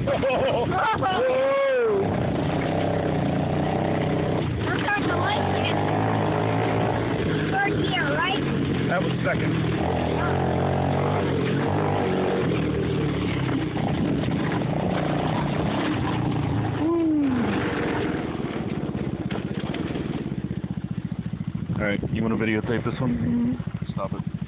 I'm starting to like it. Third gear, right? That was second. Alright, you want to videotape this one? Stop it.